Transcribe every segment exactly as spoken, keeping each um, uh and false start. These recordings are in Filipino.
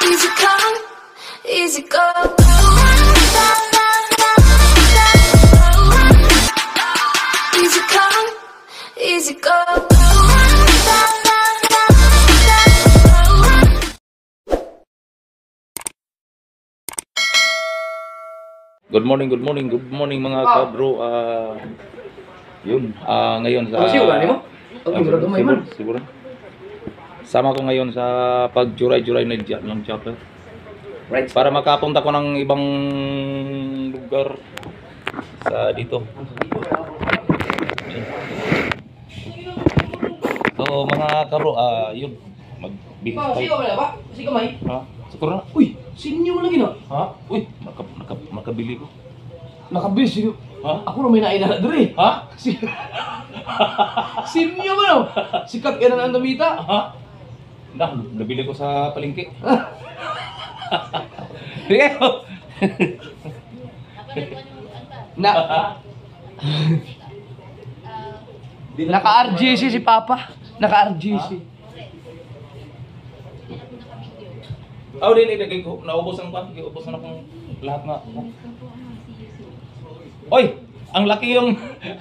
Easy come, easy go. Easy come, easy go. Good morning, good morning, good morning mga kabro. Ah, yun. Ah, ngayon sa Siguro mo? Okay, siguro gamay man. Siguro. Sama ko ngayon sa pagjuray-juray na dyan ng chopper. Right. Para makapunta ko ng ibang lugar sa dito. So mga kabro, ah, yun. Mag-business Ba, sigaw wala ba? Sigaw may. Ha? Siguro na. Uy, sinyo mo lagi no? Ha? Uy, maka, maka, makabili ko. Nakabis sigaw. Ha? Ako na may nainala diri. Ha? Si Sinyo mo no? Sikat ka na ang damita. Ha? Nah, nabili ko sa palengke. Sige. Na. Naka-R J C si Papa. Naka-R J C. Oh, din ilagay ko. Naubos ang pan. Naubos na akong lahat nga. Oy! Ang laki yung...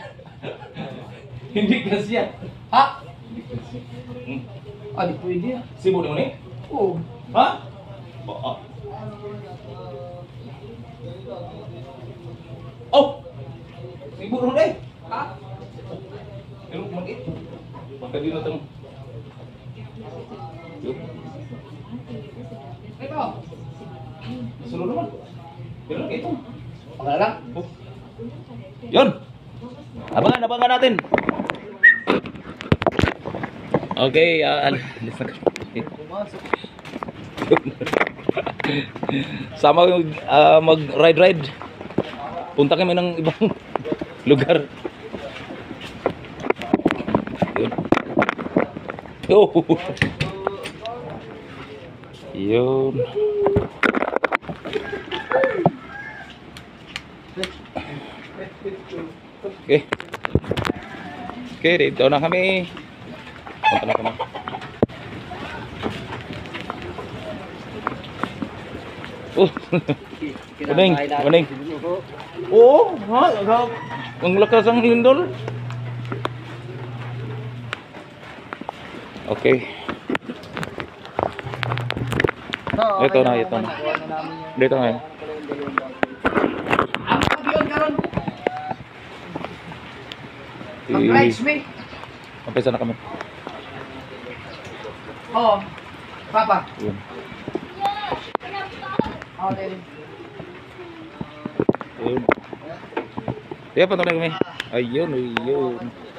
Hindi kasi yan. Ha? Hmm. Ah, di pwede ah. Sibo mo ni? Oo. Ha? Oh! Oh! Sibo mo ni? Ha? Pero mag-it. Magkabili na itong... Yun. Ito. Sunod naman. Pero lang ito. Pakala. Oh. Yun! Abangan, abangan natin! Okay, uh, alis na kami. Sama ko uh, mag-ride-ride. Punta kami ng ibang lugar. Yun. Oh. Yun. Okay. Okay, dito na kami. Punta na kami. Oh. Kuning, kuning. Oo, ha? Ang lakas ang hindol. Okay. Ito na, ito na. Dito na. Mag-rides me. Umpisa na kami. Oo. Papa. Yun. Oo, Daddy. Yun. Kaya pa na kami. Ayun, ayun.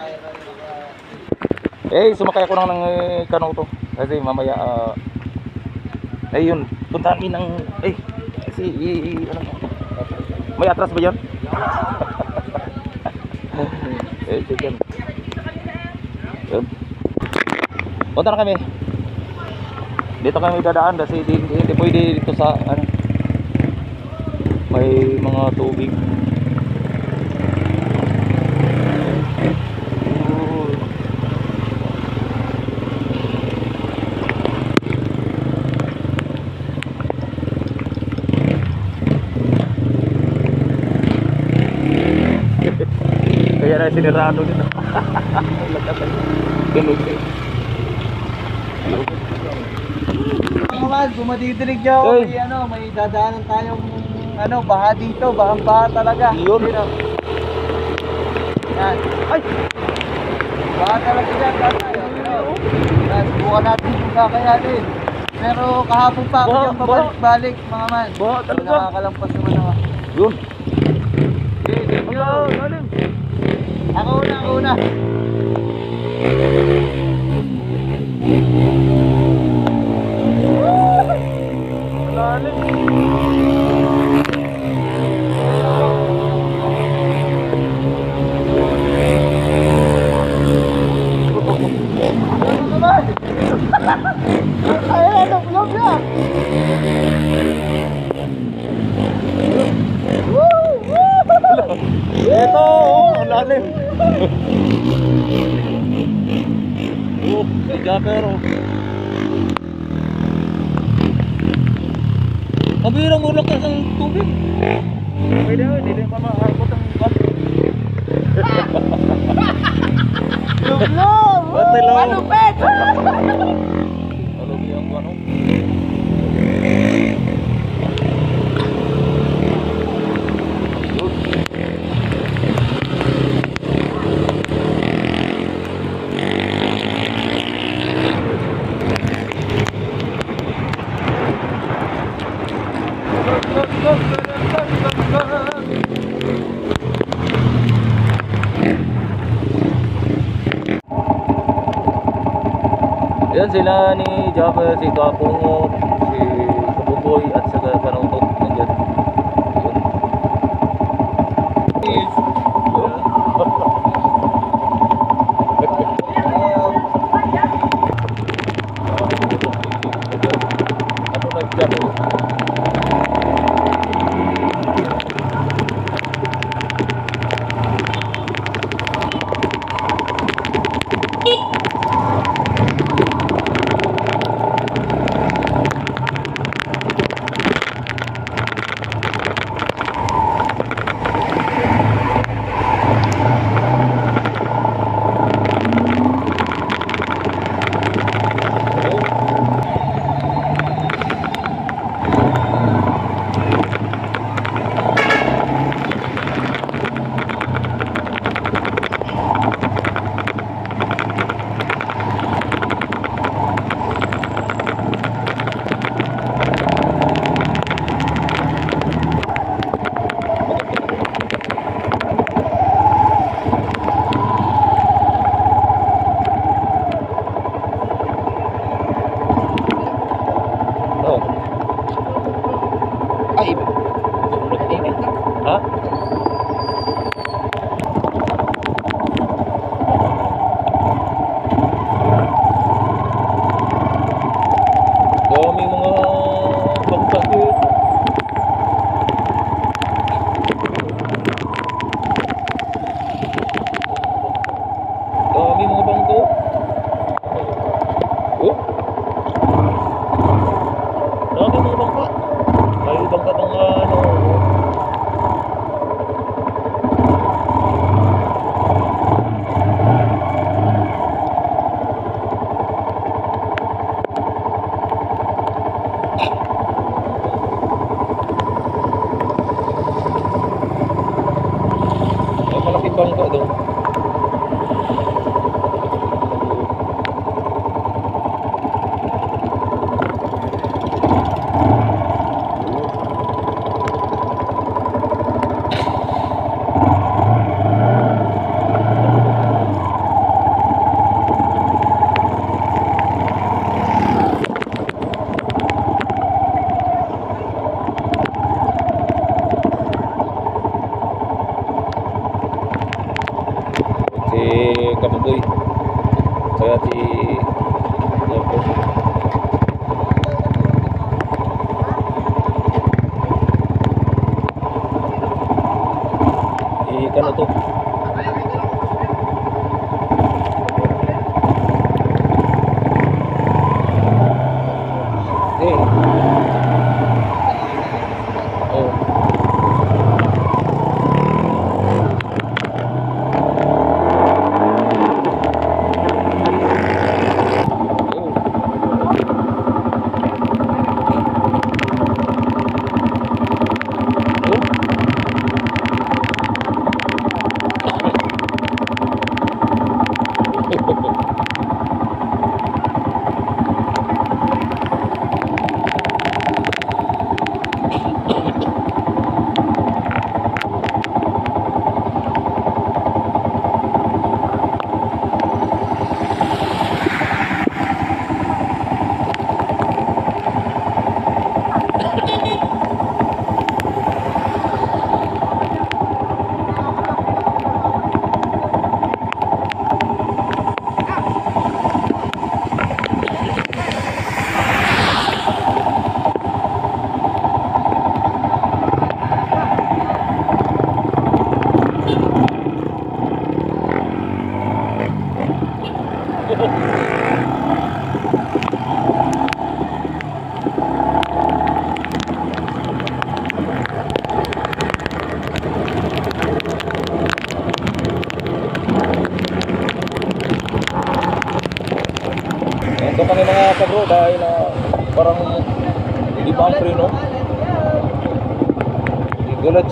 Eh, sumakay ako lang ng eh, kano to. Kasi mamaya, uh, ayun, puntahan min ng, eh, kasi, i, ano, may atras ba yan? Eh, sige. Yun. Punta na kami. Dito kami dadaan kasi hindi, hindi pwede dito sa, ano, may mga tubig. Kaya na sinirado dito. Ganun eh. Mga kung madidinig nyo, Oy. may, ano, may dadaanan tayong ano, baha dito, bahang baha talaga. Yun. Yun, oh. Yan. Ay! Baha talaga yan, tatay. Ano? Yan, subukan natin kung kakayanin. Pero kahapon pa ako Baha, dyan pabalik-balik, mga man. Baha So, talaga. nakakalampas naman ako. Yun. Yo, galing. Ako una, ako una. Ayan, nakulog na. Ito, oh, ang lalim. Oh, si Jacker, oh. Mabirang ulak ka ng tubig. Pwede ho, hindi rin mamaakot ang bus. Lublog! Batay lang. Malupit! Alam niyo ang ano? Yan sila ni Jaffer, si Kapungo, si Kabuboy at saka Kanutot nandiyan. Yun. Ako nag-Jaffer. Ay, Ha? Dami mga bangka dito. Dami mga bangko. Oh. Dami mga bangka. May bangka ng ano. May malaking bangka doon. Si Kabuboy kaya si Jaffer. Ikan na to. Eh. Oh. bro dahil na parang hindi ba ang preno? Hindi gulats.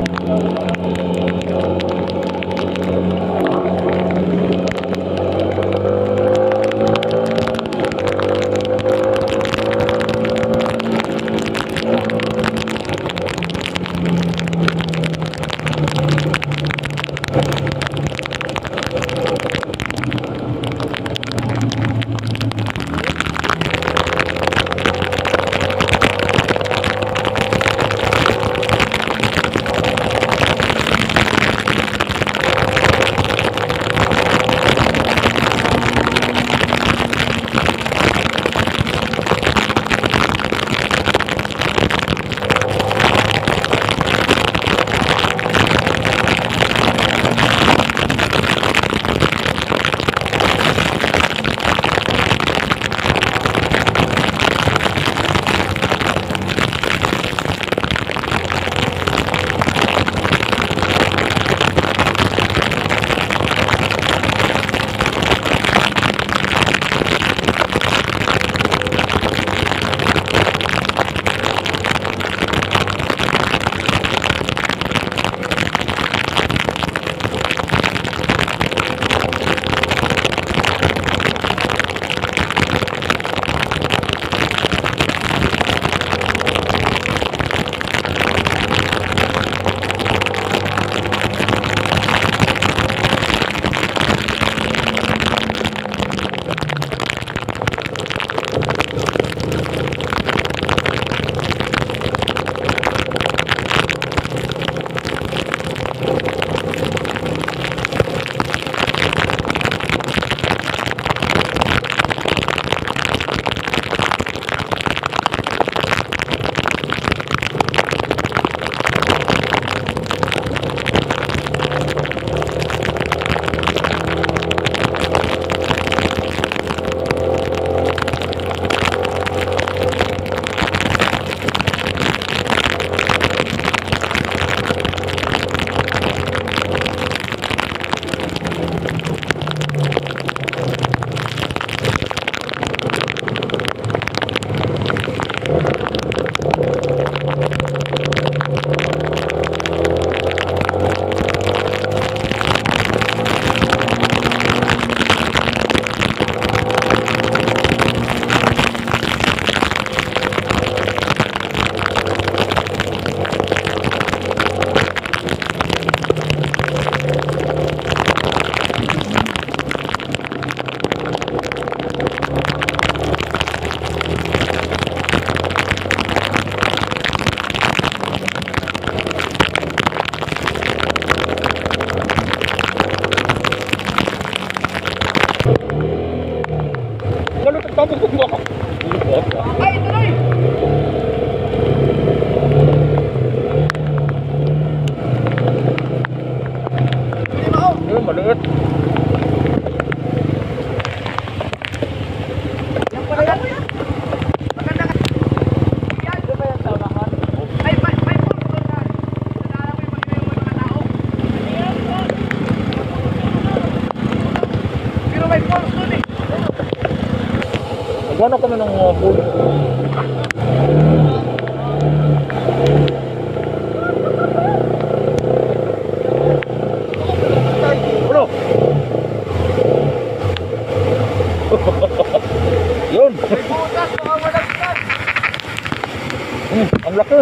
Ay, tuloy! Ayun, maliit. Yan pala yan. Maganda ka. Yan. Ito ba yung saunahan? Ay, may may pulse doon na. Nadala mo yung mga tao. Pero may pulse doon eh. Nagano kami ng uh, pool. Ano? Yun. May butas, mga malagyan. Hmm, ang laki.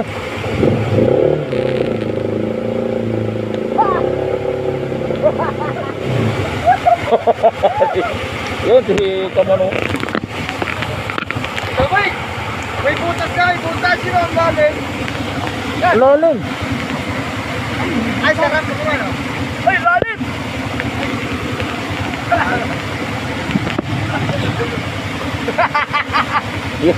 Yun, si Kamano. Sabay! May butas ka, may butas sino ang galing. Lalim. Ay, sarap ko ano. Ay, lalim! Yun.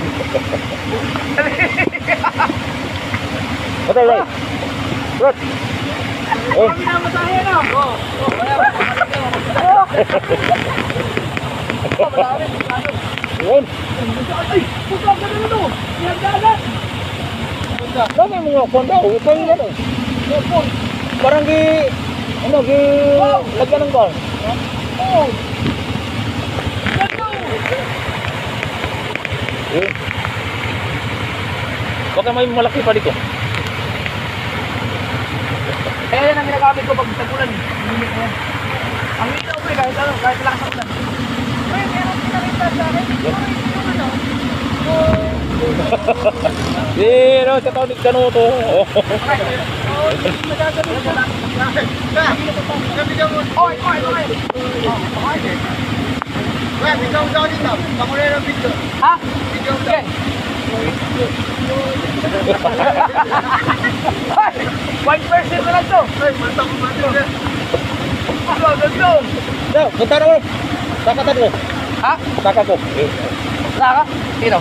Patay, patay. Rot. Oh. Kami na matahin na. Oo. Yun. Ay, puto ka na ito. Yan dagat. Dami mga kondo, utay na eh. Parang di, ano, di, lagyan ng bar. Oo. Ganto. Eh. Baka may malaki pa dito. Eh, yan ang ginagamit ko pag tagulan. Limit na yan. Ang ito, pre, kahit ano, kahit lakas ang ulan. Pre, meron pinakita sa akin. Yung ano, Pero sa taon ni Kanuto. Oy, oy, oy. Weh, bigyan mo sa akin dito. Pakulay ng video. Ha? Bigyan mo Sige. Ay, one percent na lang to. Ay, mata ko mati. Ano, ganda. So, punta na mo. Sakatan ko. Ha? Saka ko. Eh. Wala ka? Sino?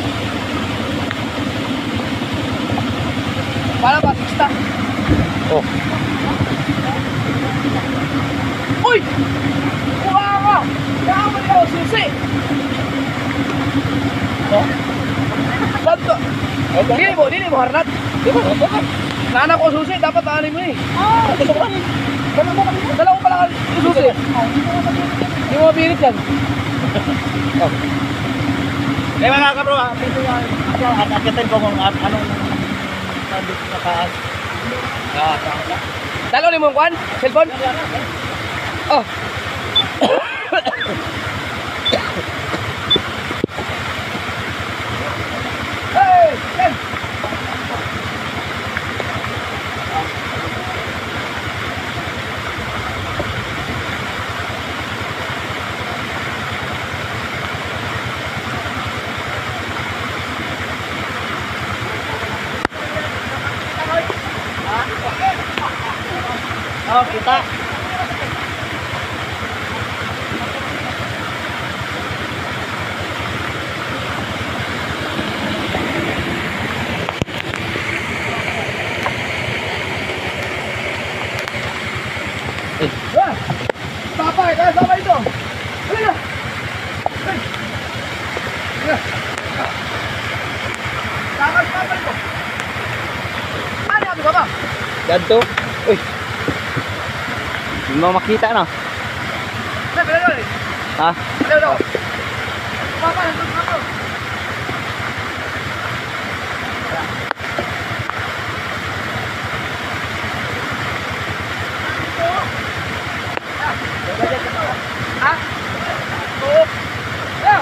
Para ba, sixta? Oh. Uy! Kuha ka! Kakamali ako, susi! Oh. Santo! Okay. Dili mo, dili mo, harnat! Di ba? Okay. Naanak ko susi, dapat aanin mo eh. Ah, gusto ko lang. Dala mo kami. Dala ko pala yung susi. Hindi mo mapilit yan. Oh. Eh mga kabro, ah, dito yan. At akitin ko kung at anong nandito sa taas. Ah, sa Dalo ni mo ang kwan? Cellphone? Oh. Hey! Hey! Oh, kita. Ah! Sapay! Kaya sapay ito! Halika! Hey! Halika! Sapay! Sapay ito! Ano yung ka ba? Ganto. Uy. Hindi mo makita na. Hey, bilalo eh! Ha? Bilalo! Sapay! Nandun ka ba? Ha? Oo! Yeah!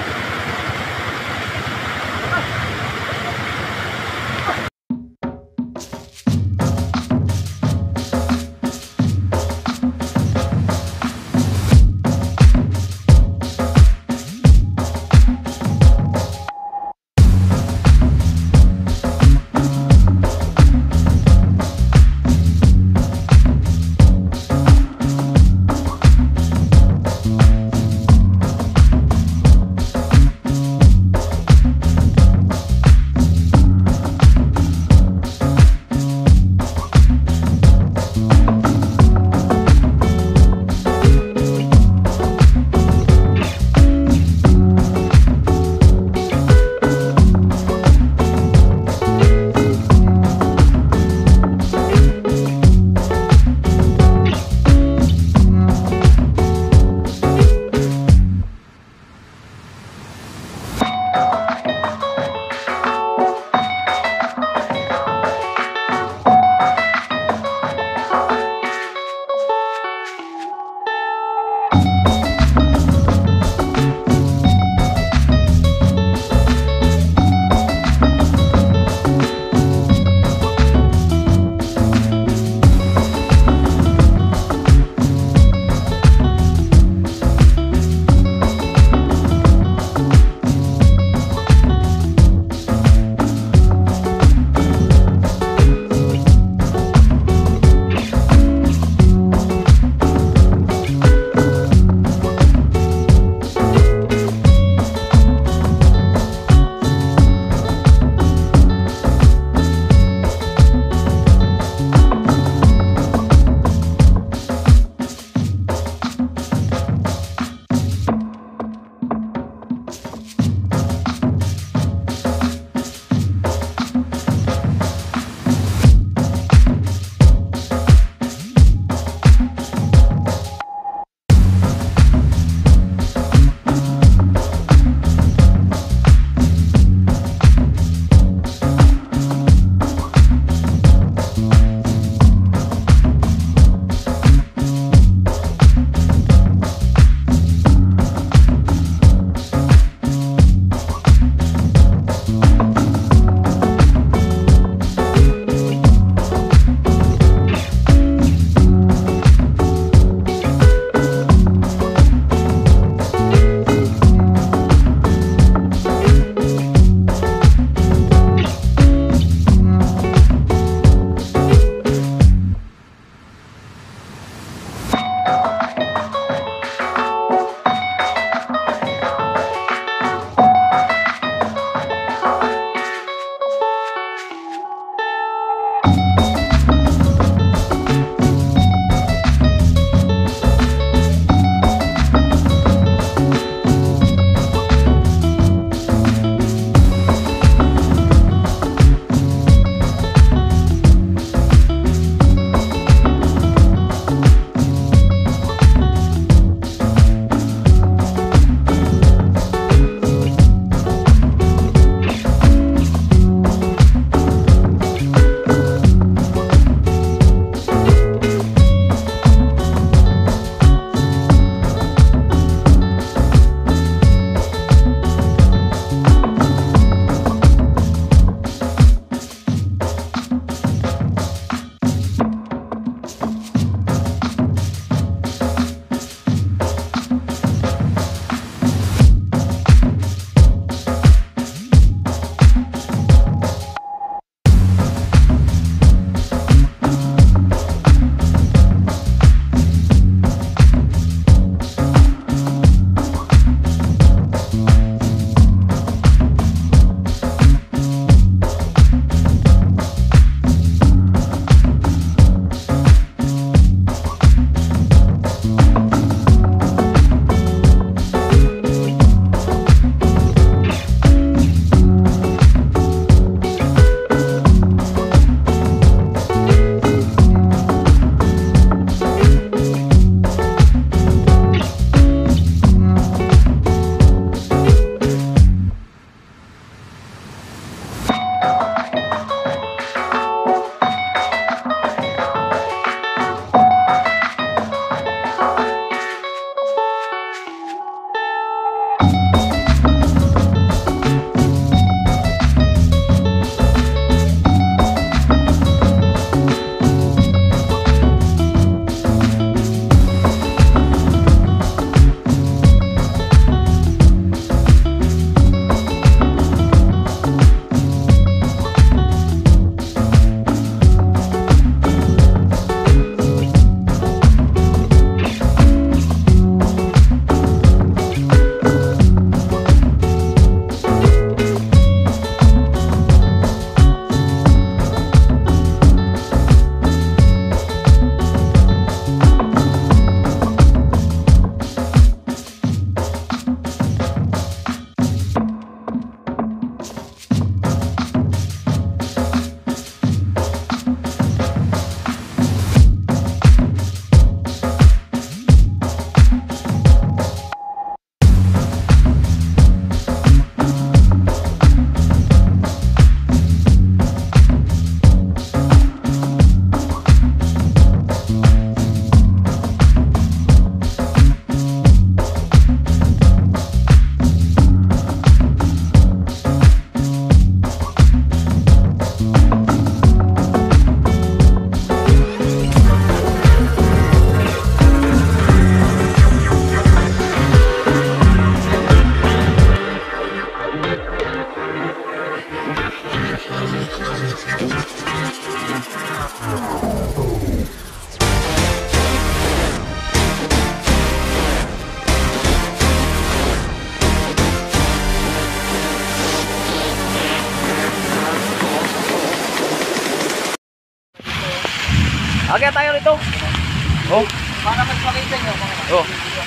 Akyat tayo rito. Oh. Para mas makita nyo. Mga Oh.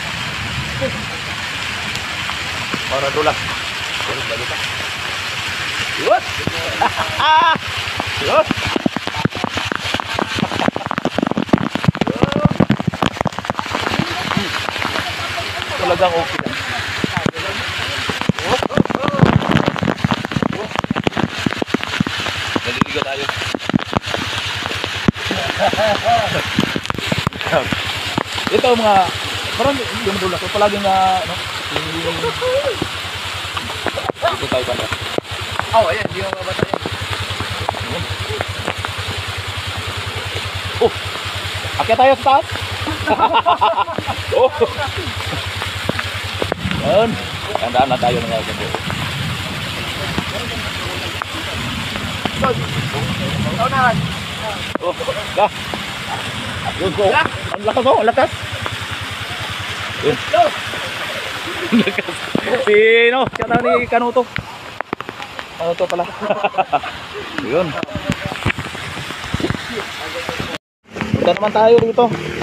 Para dulas. Dulas lagi pa. Yun. Yun. Talagang okay lang. Naliligo tayo. Ito mga parang yung dulas ko palaging na ano, dito tayo pa. Oh, ayan, hindi mo mabatayin. Oh. Akyat tayo sa taas. Oh. Ayun. Tandaan na tayo ng mga kasi. Taunahan. Oh. Da. Yun ko. Ang lakas oh, ang lakas. Yun. Ang lakas. Sino? Siya na ni Kanuto. Kanuto pala. Yun. Punta naman tayo dito.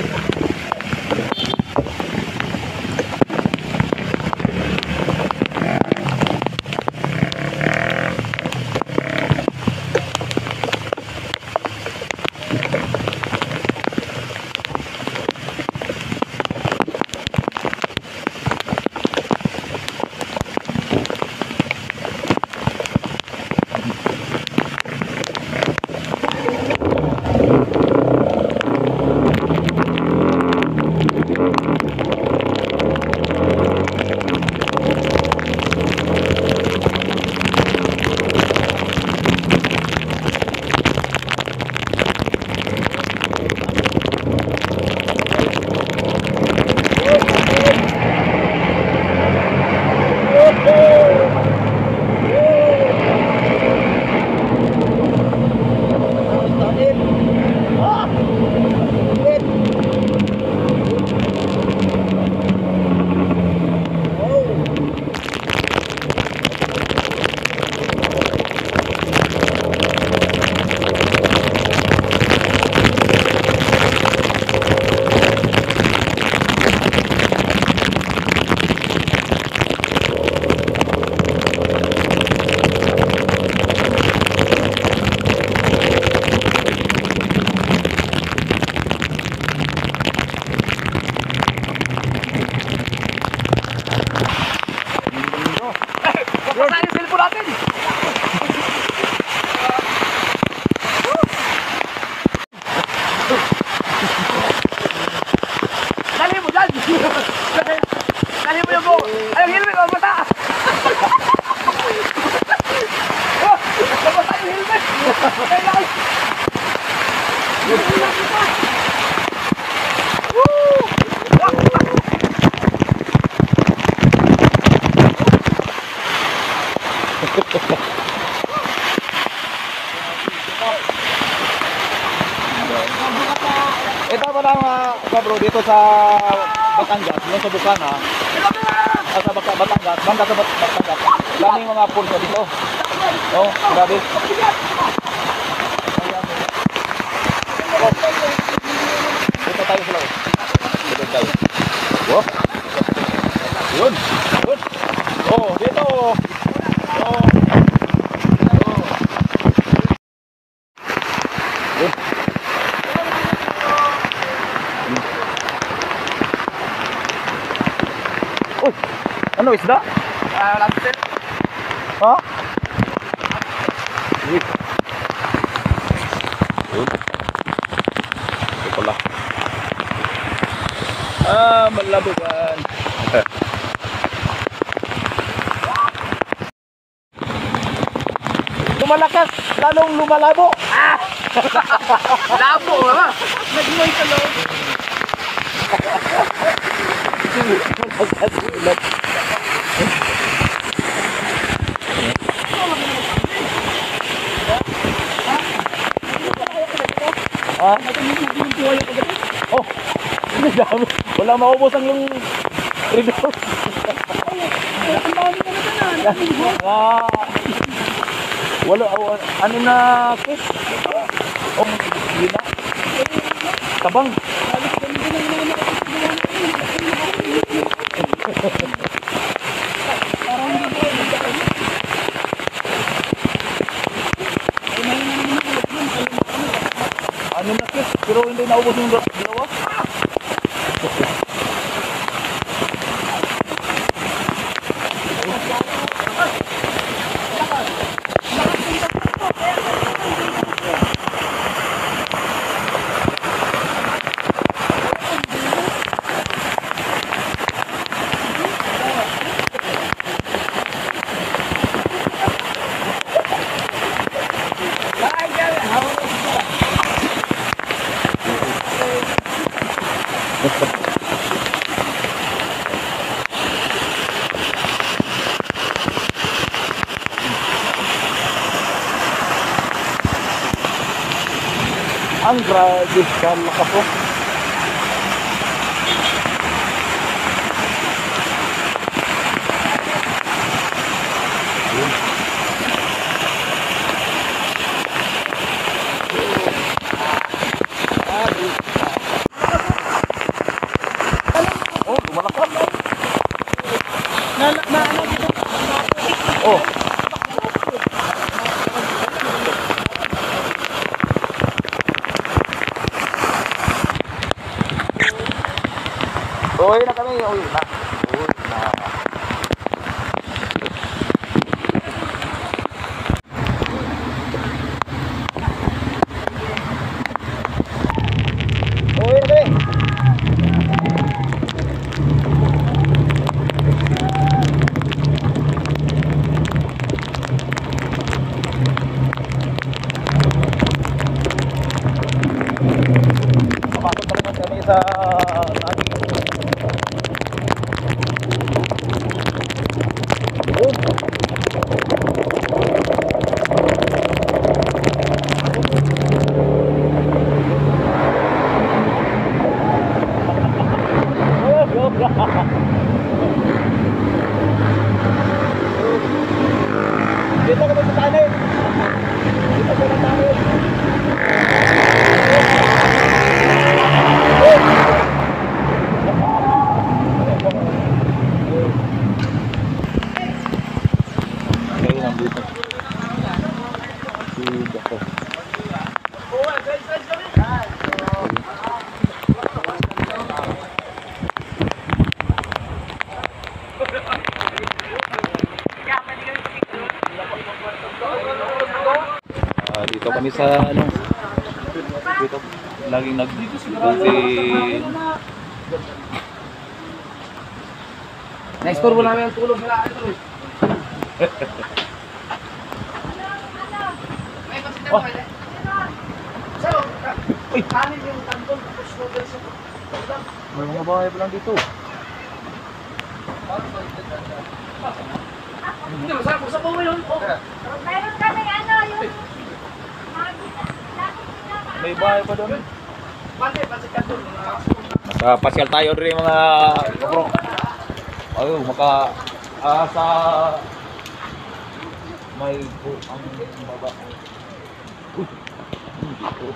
Papasahin yung cellphone natin. Dali mo dyan. Dali mo yung go. Ay, yung helmet. Ang mata. Papasahin yung helmet. Kailangan. Ito pa lang mga bro dito sa Batangas, yung sa Bukana, ah, sa Bak- Batangas, banda sa Bat- Batangas. Daming mga pulso dito. Oh, grabe. Dito tayo sa loob. Dito tayo. Oh. Yun. Yun. Oh, dito. Oh. Yun. Uy, ano isda? Ah, lobster. Ha? Uy. Yun. Ito pala. Ah, malabugan. Lumalakas, lalong lumalabo. Ah! Labo, ha? Nag-iwan sa loob. Ulat. Ah? Oh, ang dami. Wala maubos ang yung rebel. Ah, wala, oh, ano na, Chris? Oh, yun na. tabang. Ano na kit, pero hindi naubos yung dalawa. Ang grabe ka po. Oh, lumalakad. Na, na, ano, Oh. Uwi na kami, uwi na. Uwi na. Uwi na kami. Papasok na naman kami sa ating dito kami sa tanay. Dito kami sa tanay. Kayo nandito. Si Jacob. Ah, dito kami sa ano, dito laging nag dito si na-explore mo namin ang tulog nila. May pasita Oh. pa rin. So, Uy. kanin yung tantol tapos noodle sa pagdang. may mga bahay pa lang dito. Hindi, masarap. Masarap mo yun. Oh. Meron kaming ano, yung... May bahay pa doon. Pante, pansit kanton. Nakapasyal tayo rin mga kapro. Ayun, maka ah, sa may po ang baba. Uy, dito.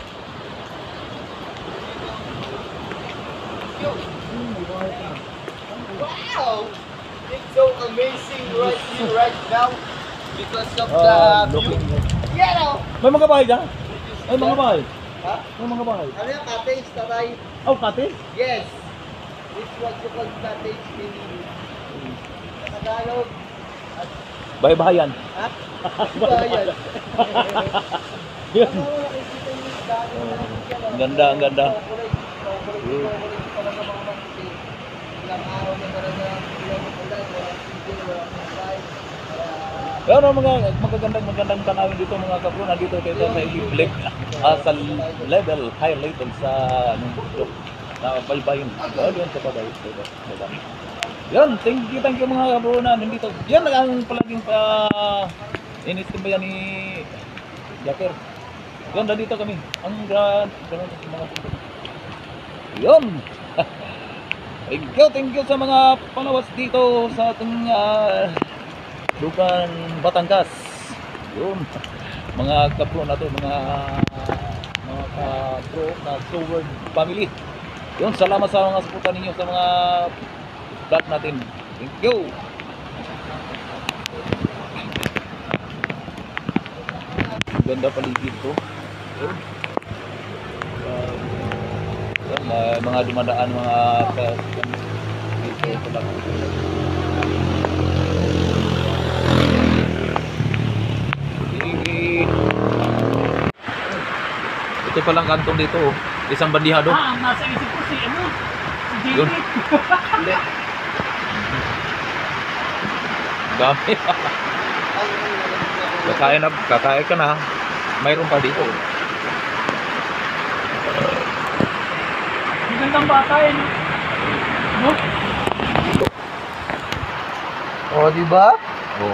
Wow! It's so amazing right here, right now. Because of the Ah, view. looking. Yeah, no? May mga bahay dyan? Ay, mga bahay. Ha? May mga bahay. Ano yung cottage, tatay? Oh, kate? Yes. This was you call cottage in Tagalog. Bahay-bahayan. Ha? Bayan. Yun. Ano mo nakikita yung dami na nakikita? Ang ganda, ang ganda. Chocolate, chocolate, chocolate talaga mga mansi. Ilang araw na talaga, ilang ulan, walang tigil, walang hintay. Kaya, Pero mga magagandang magandang tanawin dito mga kapro, nandito tayo sa level ah, sa level, high level sa anong bundok na balbayin. Oh, doon sa bagay. Diba? Diba? Yan, thank you, thank you mga kapro na nandito. Yan ang palaging pa inistimbayan ni Jacker. Yan, nandito kami. Ang grand, grand mga bundok. Yan! Thank you, thank you sa mga palawas dito sa ating uh, Dugan, Batangas. Yun. Mga kapro natin, mga mga ka-bro, na Sword family. Yun, salamat sa mga suporta ninyo sa mga vlog natin. Thank you! Ganda paligid to. Yun. Uh, yun, may mga dumadaan mga sa dito ito lang. Sige. Ito palang kantong dito, oh. Isang bandihado. Ah, ang nasa isip ko si ano? Si Yun. J P. Hindi. Dami. Kakain na, kakain ka na. Mayroon pa dito. Magandang bata eh. No? O, di ba? Oh.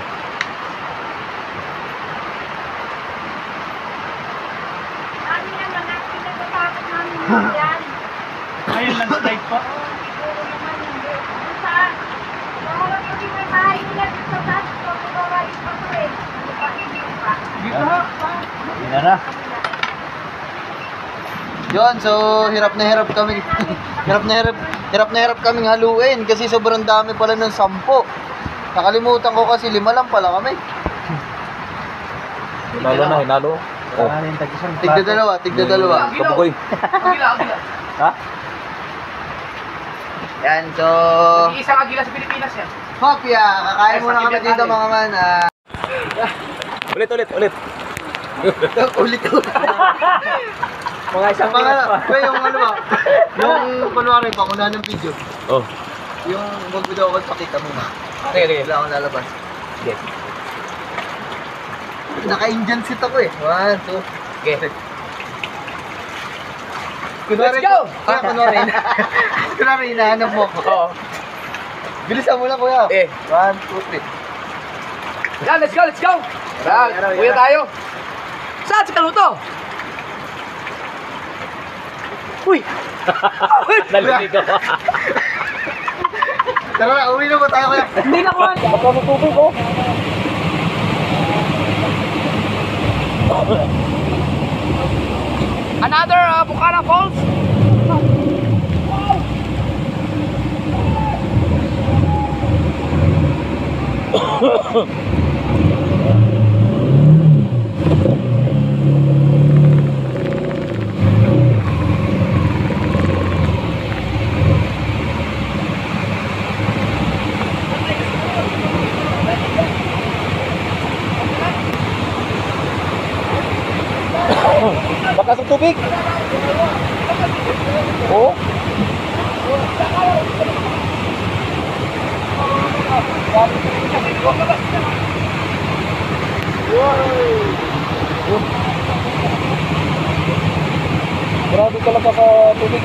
Kami naman, nagpinagpatakot namin yan. Ayun, landslide pa. Siguro naman hindi. Kung saan? Maharap kasi may bahay nila dito sa taas ko. Nabawalis pa ko eh. Ano pa, hindi pa. Dito ha. Yan na na. Yun, so hirap na hirap kami. hirap na hirap, hirap na hirap kaming haluin kasi sobrang dami pala ng sampo. Nakalimutan ko kasi lima lang pala kami. Hinalo na, hinalo. Oh. Tigda dalawa, tigda dalawa. Kabukoy. Agila, agila. Ha? Yan, so Isang agila sa Pilipinas yan. Hopya, kakain muna kami dito mga man. ah. Ulit, ulit, ulit. Ulit ulit. Mga isang mga, kaya yung ano ba? Yung kunwari pa, kuna ng video. Oh. Yung mag-video ako, pakita mo na. Sige, sige. Wala akong lalabas. Sige. Naka-Indian seat ako eh. One, two. Sige. Kunwari, Let's go! Kaya kunwari, kunwari hinahanap mo ako. Oo. Bilisan mo lang kuya. Eh. One, two, three. Yan, let's go, let's go! Yan, kuya tayo. Saan si Kaluto? Uy! Nalinig ako. Tara na, uwi na ba tayo kuya? Hindi na kuhan. Baka matubig oh. Another uh, Bucana Falls. Baka sa tubig. Oh. Grabe talaga sa tubig.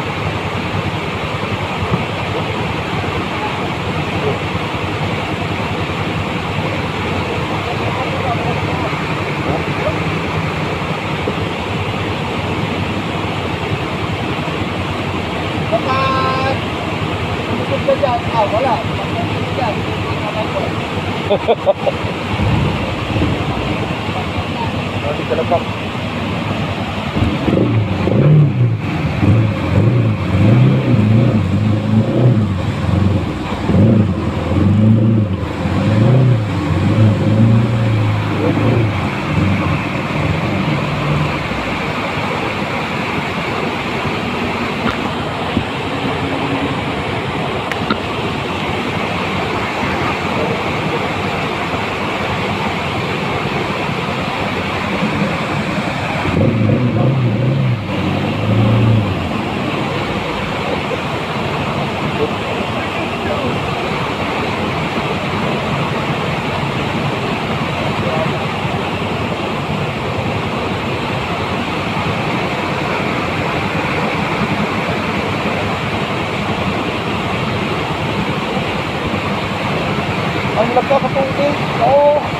Kapag umusog ka dyan, ah wala. Kapag umusog dyan, Grabe talaga. ang lagka sa tubig. Oo.